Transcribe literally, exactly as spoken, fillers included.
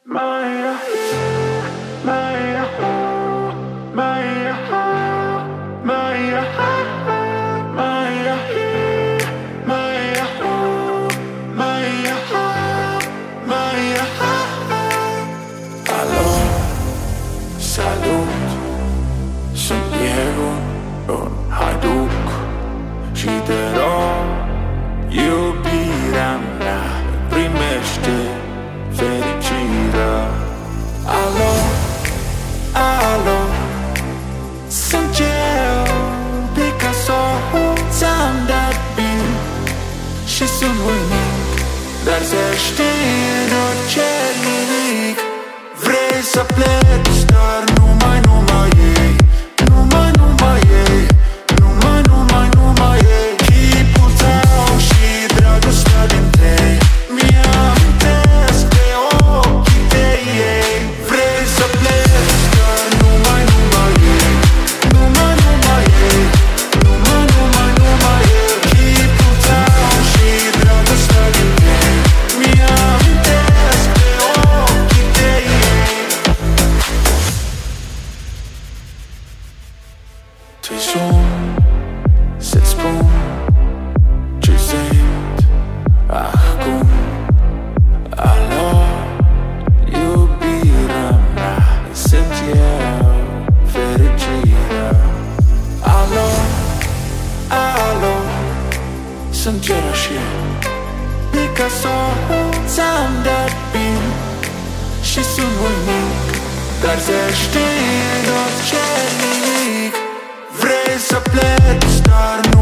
Maya, Maya, Maya, Maya, Maya, Maya, Maya, Maya. Alo, salut, sunt eu, un haduc și te rog, iubirea mea, primește fericirea. Alo, alo, sunt eu, Picasso, ți-am dat bine și sunt voinic, dar să știi de orice nimic. Vrei să pleci, dar numai, numai ei, numai, numai ei, numai, numai, numai ei. Chipul tău și dragostea din tei mi-amintesc de ochii tăi ei. Vrei să pleci, dar numai, numai ei, numai, numai ei, numai, numai, numai ei. Chipul tău și dragostea din tei mi-amintesc de ochii tăi ei. Te sun să-ți spun ce simt acum. Alo, iubirea mea, sunt eu, fericirea. Alo, alo, sunt cereșie, Picasso, ți-am dat bine și sunt voinic, dar să știi de orice nimic. Vrei să pleci, dar